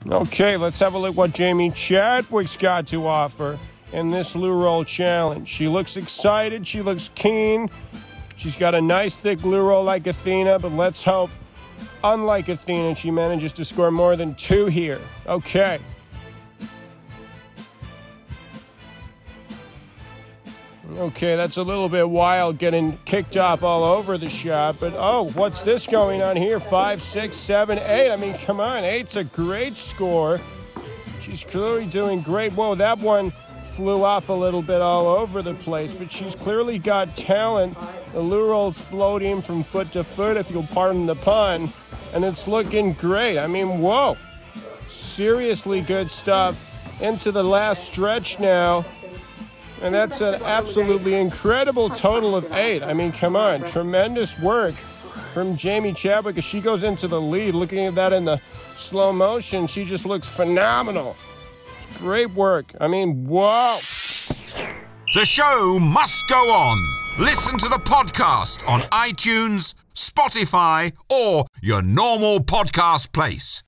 Okay, let's have a look what Jamie Chadwick's got to offer in this loo roll challenge. She looks excited. She looks keen. She's got a nice thick loo roll like Athena, but let's hope, unlike Athena, she manages to score more than 2 here. Okay. Okay, that's a little bit wild, getting kicked off all over the shot. But, oh, what's this going on here? 5, 6, 7, 8. I mean, come on, 8's a great score. She's clearly doing great. Whoa, that one flew off a little bit all over the place, but she's clearly got talent. The loo roll's floating from foot to foot, if you'll pardon the pun, and it's looking great. I mean, whoa. Seriously good stuff. Into the last stretch now. And that's an absolutely incredible total of 8. I mean, come on. Tremendous work from Jamie Chadwick as she goes into the lead. Looking at that in the slow motion, she just looks phenomenal. It's great work. I mean, whoa. The show must go on. Listen to the podcast on iTunes, Spotify, or your normal podcast place.